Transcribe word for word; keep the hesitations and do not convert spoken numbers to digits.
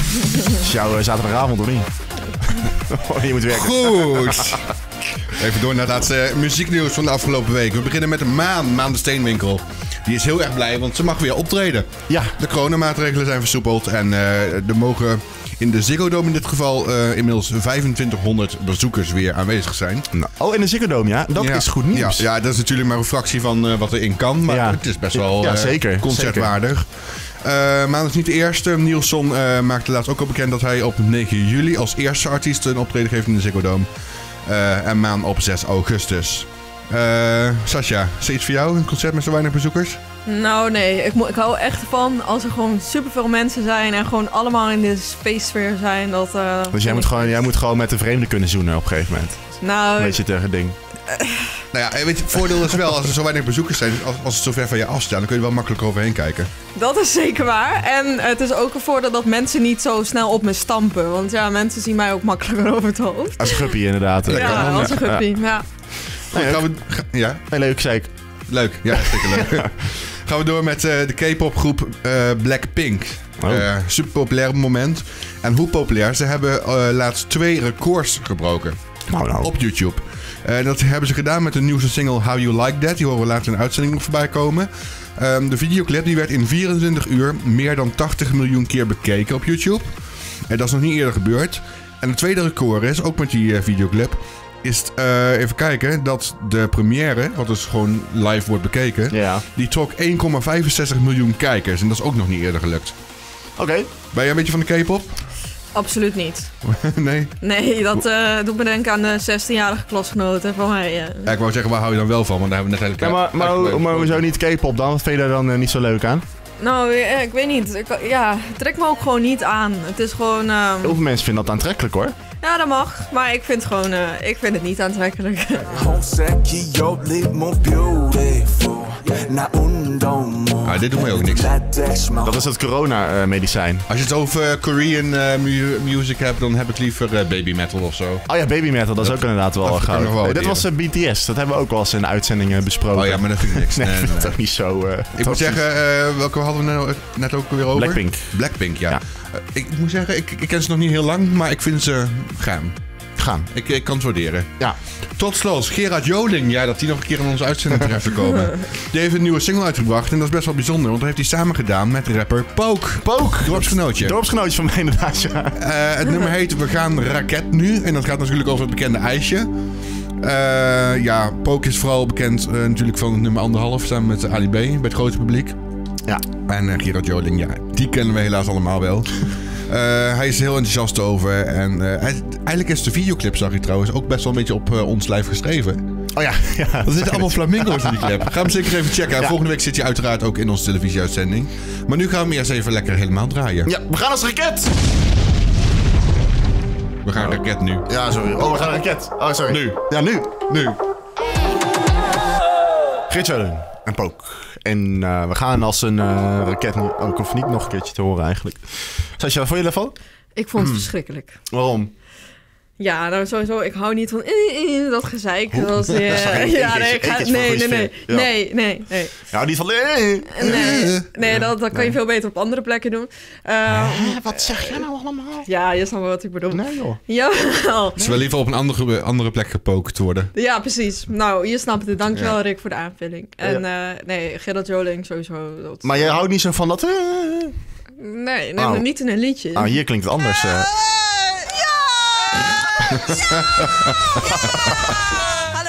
is jouw uh, zaterdagavond of niet? Oh, je moet werken. Goed. Even door naar het laatste muzieknieuws van de afgelopen week. We beginnen met Maan, Maan de Steenwinkel. Die is heel erg blij, want ze mag weer optreden. Ja. De coronamaatregelen zijn versoepeld en uh, er mogen in de Ziggo Dome in dit geval uh, inmiddels vijfentwintighonderd bezoekers weer aanwezig zijn. Nou, oh, in de Ziggo Dome, ja. Dat ja. is goed nieuws. Ja, ja, dat is natuurlijk maar een fractie van uh, wat erin kan, maar ja. het is best wel ja, zeker, uh, concertwaardig. Uh, Maan is niet de eerste. Nielsen uh, maakte laatst ook al bekend dat hij op negen juli als eerste artiest een optreden geeft in de Ziggo Dome. Uh, en Maan op zes augustus. Uh, Sascha, is er iets voor jou? Een concert met zo weinig bezoekers? Nou nee, ik, mo- ik hou echt van als er gewoon superveel mensen zijn en gewoon allemaal in de feestsfeer zijn. Dat, uh, Dus jij moet, gewoon, jij moet gewoon met de vreemde kunnen zoenen op een gegeven moment. Nou, weet je tegen ding. Nou ja, weet je, het voordeel is wel, als er zo weinig bezoekers zijn, als, als het zo ver van je afstaat, dan kun je er wel makkelijk overheen kijken. dat is zeker waar. En het is ook een voordeel dat mensen niet zo snel op me stampen. Want ja, mensen zien mij ook makkelijker over het hoofd. Als een guppie inderdaad. Lekker, Ja, man. als een guppie, ja. Goed, gaan we, ga- ja, Nee, leuk, zei ik. leuk. Ja, zeker leuk. Gaan we door met uh, de K-popgroep uh, Blackpink. Oh. Uh, super populair op het moment. En hoe populair? Ze hebben uh, laatst twee records gebroken Nou, nou. op YouTube. Uh, dat hebben ze gedaan met de nieuwste single How You Like That. Die horen we later in de uitzending nog voorbij komen. Um, de videoclip die werd in vierentwintig uur meer dan tachtig miljoen keer bekeken op YouTube. En dat is nog niet eerder gebeurd. En het tweede record is, ook met die uh, videoclip, is uh, even kijken, dat de première, wat dus gewoon live wordt bekeken, Ja. die trok één komma vijfenzestig miljoen kijkers. En dat is ook nog niet eerder gelukt. Oké. Okay. Ben je een beetje van de K-pop? Absoluut niet. Nee? Nee, dat uh, doet me denken aan de zestienjarige klasgenoten van mij. Uh. Ja, ik wou zeggen, waar hou je dan wel van? Want daar hebben we net Ja, eigenlijk... maar, maar, maar, maar hoezo niet K-pop dan? Wat vind je daar dan uh, niet zo leuk aan? Nou, eh, ik weet niet. Ik, ja, het trekt me ook gewoon niet aan. Het is gewoon... Uh... Heel veel mensen vinden dat aantrekkelijk hoor. Ja, dat mag. Maar ik vind, gewoon, uh, ik vind het niet aantrekkelijk. Ah, dit doet mij ook niks. Dat is het corona-medicijn. Als je het over Korean uh, mu- music hebt, dan heb ik liever uh, baby metal of zo. Oh ja, baby metal, dat is ook inderdaad wel dat goud. kan ik nog wel Nee, dit was uh, B T S, dat hebben we ook wel eens in uitzendingen besproken. Oh ja, maar dat vind ik niks. Nee, Nee, ik vind nee. het ook niet zo... Uh, Ik moet zeggen, uh, welke hadden we net, net ook weer over? Blackpink. Blackpink, ja. Ja. Uh, ik moet zeggen, ik, ik ken ze nog niet heel lang, maar ik vind ze gaan. Gaan. Ik, ik kan het waarderen. Ja. Tot slot, Gerard Joling. Ja, dat die nog een keer in onze uitzending terecht te komen. Die heeft een nieuwe single uitgebracht en dat is best wel bijzonder, want dat heeft hij samen gedaan met rapper Poke. Poke. Dorpsgenootje. Dorpsgenootje van mij inderdaad, ja. Uh, het nummer heet We gaan raket nu. En dat gaat natuurlijk over het bekende ijsje. Uh, ja, Poke is vooral bekend uh, natuurlijk van het nummer anderhalf samen met Ali B bij het grote publiek. Ja. En uh, Gerard Joling, ja, die kennen we helaas allemaal wel. Uh, hij is er heel enthousiast over. En uh, hij, eigenlijk is de videoclip, zag je trouwens, ook best wel een beetje op uh, ons lijf geschreven. Oh ja. ja Er zitten allemaal flamingo's in die clip. Ga hem zeker even checken. Ja. Volgende week zit hij uiteraard ook in onze televisieuitzending. Maar nu gaan we hem eerst even lekker helemaal draaien. Ja, we gaan als raket. We gaan raket nu. Ja, sorry. Oh, we gaan raket. Oh, sorry. Nu. Ja, nu. Nu. Gerard Joling en Poke. En uh, we gaan als een uh, raket... Oh, ik hoef niet nog een keertje te horen eigenlijk. Sascha, wat vond je daarvan? Ik vond het Hmm. verschrikkelijk. Waarom? Ja, nou sowieso, ik hou niet van eh, eh, dat gezeik. Hoe? Dat, uh, Sorry, ja, één nee, ik keertje, ga, één keertje nee, voor nee, goede nee, sfeer. Ja. nee, nee, nee. Ja, niet van... Nee, nee dat, dat kan je veel beter op andere plekken doen. Uh, wat zeg jij nou allemaal? Ja, je snapt wel wat ik bedoel. Nee joh. Jawel. Ze wil liever op een andere, andere plek gepookt worden. Ja, precies. Nou, je snapt het. Dankjewel, Ja. Rick, voor de aanvulling. En uh, nee, Gerard Joling sowieso. Dat... Maar jij houdt niet zo van dat... Nee, nee, Oh. niet in een liedje. Ah, hier klinkt het anders. Uh.